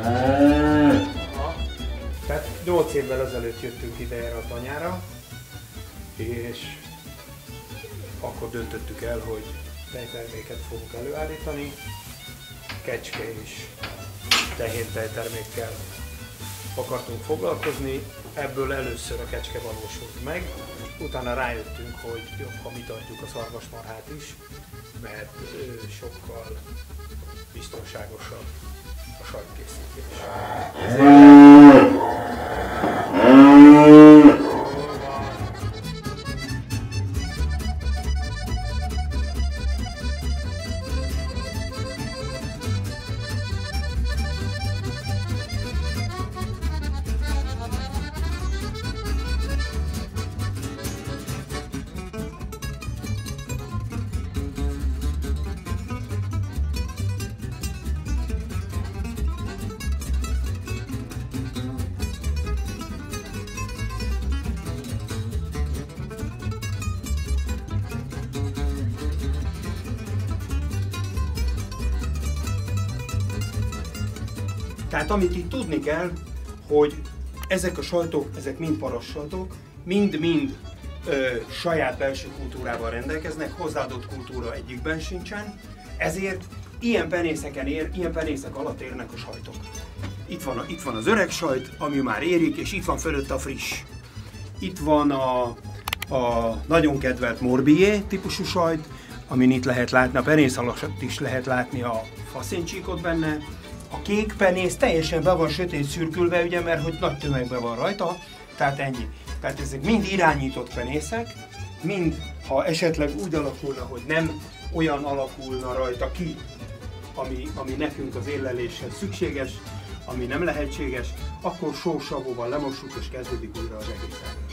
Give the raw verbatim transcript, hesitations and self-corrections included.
Aha. Tehát nyolc évvel ezelőtt jöttünk ide erre a tanyára, és akkor döntöttük el, hogy tejterméket fogunk előállítani, kecske és tehén tejtermékkel akartunk foglalkozni, ebből először a kecske valósult meg, utána rájöttünk, hogy jobb, ha mi tartjuk a szarvasmarhát is, mert sokkal biztonságosabb a sajtkészítés. Tehát amit itt tudni kell, hogy ezek a sajtok, ezek mind parassajtok, mind-mind saját belső kultúrával rendelkeznek, hozzáadott kultúra egyikben sincsen, ezért ilyen penészeken ér, ilyen penészek alatt érnek a sajtok. Itt van, a, itt van az öreg sajt, ami már érik, és itt van fölött a friss. Itt van a, a nagyon kedvelt Morbier típusú sajt, amin itt lehet látni, a penész alatt is lehet látni a faszéncsíkot benne. A kék penész teljesen be van sötét szürkülve, ugye, mert hogy nagy tömegben van rajta, tehát ennyi. Tehát ezek mind irányított penészek, mind, ha esetleg úgy alakulna, hogy nem olyan alakulna rajta ki, ami, ami nekünk az érleléshez szükséges, ami nem lehetséges, akkor sósavóval lemossuk és kezdődik újra az egész.